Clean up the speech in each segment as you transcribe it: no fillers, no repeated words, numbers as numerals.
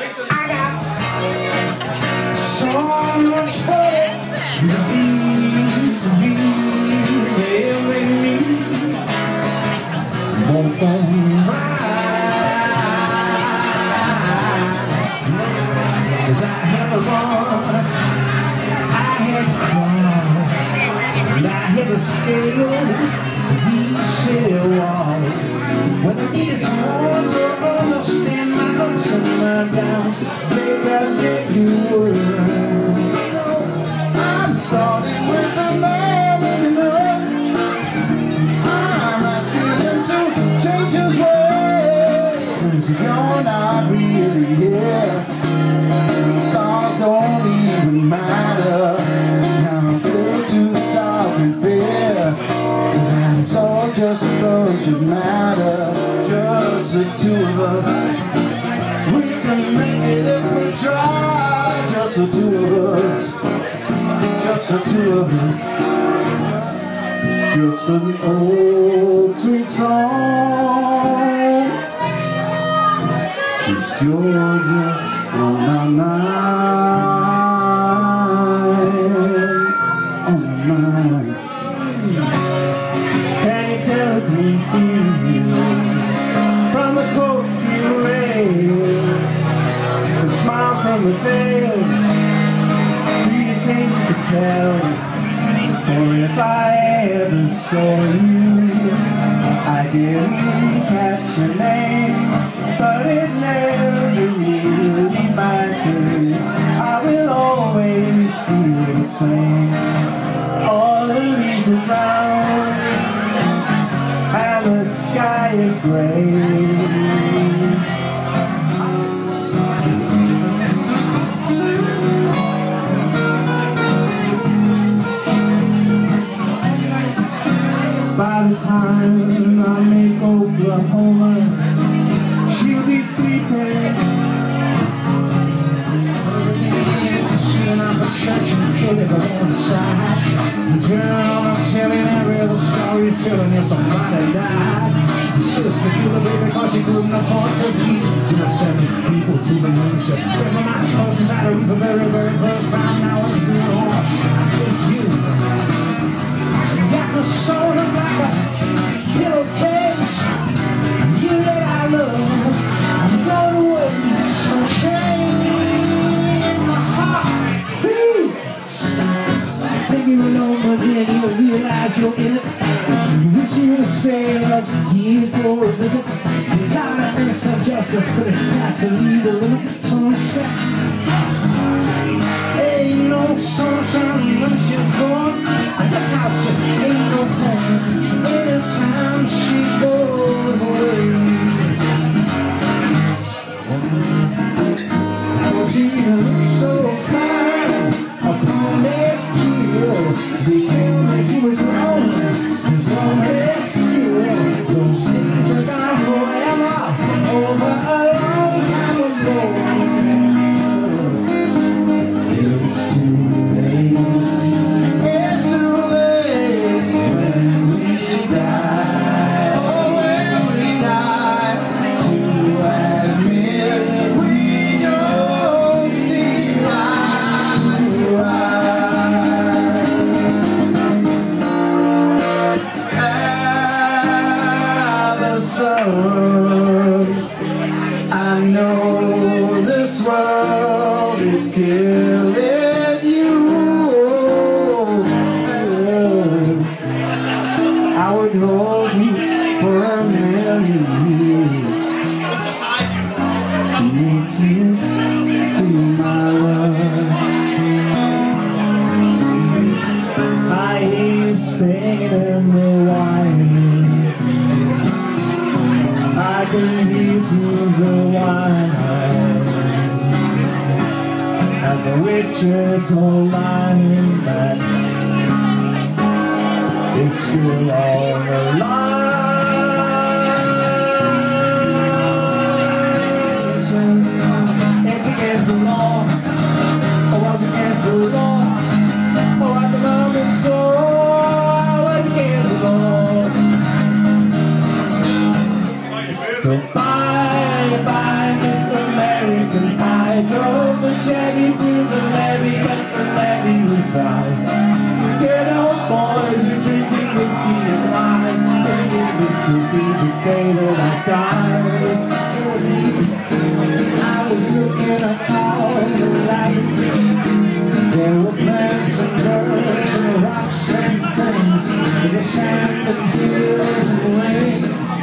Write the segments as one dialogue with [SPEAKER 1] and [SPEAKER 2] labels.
[SPEAKER 1] I got so much fun to be there with me. Both on cause I had a run, I had cried, and I had to scale these city walls. When I need someone to understand my ups and my downs, baby, I bet you would. I'm starting with the man in the mirror. I'm asking him to change his ways. You're not really here. Stars don't even matter. Now I'm good to the top and fair. It's all just a bunch of matter. Just the two of us. We can make it if we try. Just the two of us. Just the two of us. Just an old sweet song. It's Georgia on my mind. On my mind. Can you tell a green feeling from the coast to the rain, the smile from the veil? Do you think you could tell? Or if I ever saw you, I didn't catch your name, but it never really mattered. I will always feel the same. All the leaves are brown and the sky is gray. By the time I make Oklahoma, she'll be sleeping. Sitting up at church and Gilliver on the side. Girl, I'm telling every other story, telling you somebody died. Sister killed a baby because she couldn't afford to feed. You know, 70 people to the moon. She took my mind, cautions out of the very, very first time. Now it's good on. It's you. Got the soul of like a pillowcase. You that I love, I'm going away. So change my heart. Think you know, but then you realize you're in it. You wish you would stay and let's give for a visit. You gotta understand justice, but it's past the legal limit. Some respect. Ain't no sunshine when she's gone. I guess I'll say ain't no home anytime she goes away. Oh, she looks so fine upon that hill. They tell me he was wrong, his long hair still. Those days are gone forever, over a long time ago. It's too late. It's too late when we die. Oh, when we die, to admit we don't see eye to eye. Allison, I know this world is killing you. I would hold you for a million years. Make you feel my love. I hear you singing in the wine. I can hear through the wine. And the witches all lying back. It's still all alive. It's against the law. Oh, it's against the law. Oh, I can love it so. Oh, it's against the law. So bye, bye, Miss American Pie. I drove the Chevy to the levee, but the levee was dry. Good old boys were drinking whiskey and wine, saying this would be the day that I died. I was looking at all the lights. There were plants and birds and rocks and things. There was sand and tears and rain.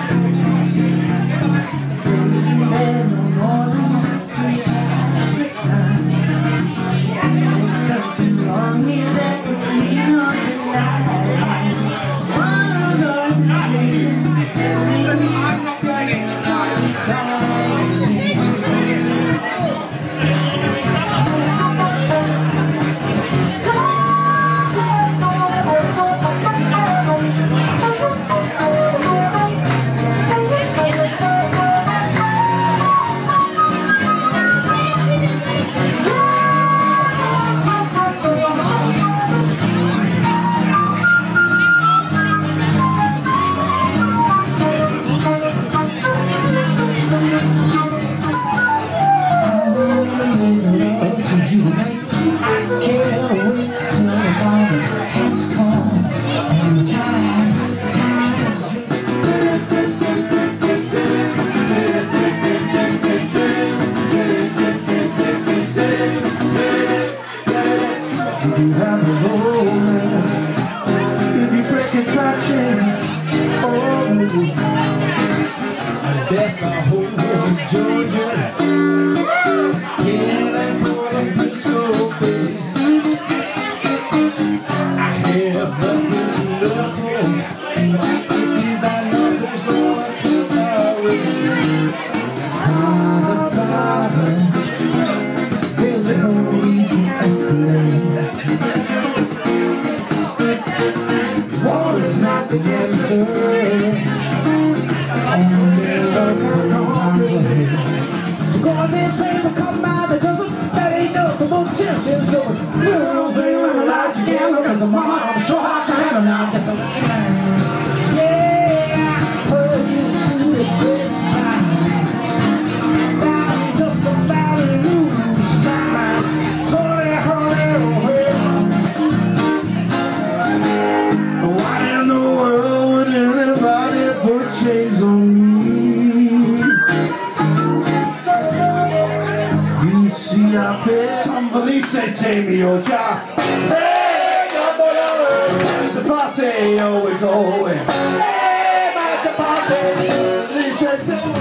[SPEAKER 1] You have a romance, you'll be breaking my chains. Oh, I left my home in Georgia, killing for the Frisco Bay. I have nothing to love for. You see that nothing's going to my way. Father, there's no need to explain. War is not the answer. Only love can conquer. So go on there and say to come by the dozen. That ain't nothing but chances. So little thing when I light together. Cause the mama, I'm sure hard to handle now. Just a little man. Yeah, I heard you do it good. Now just about to lose time. Hurry, hurry, hurry. Why in the world would anybody put chains on me? You see, I paid some police said, take me your job. Hey, it's a party, oh, we're going. Hey, it's a party. Police said,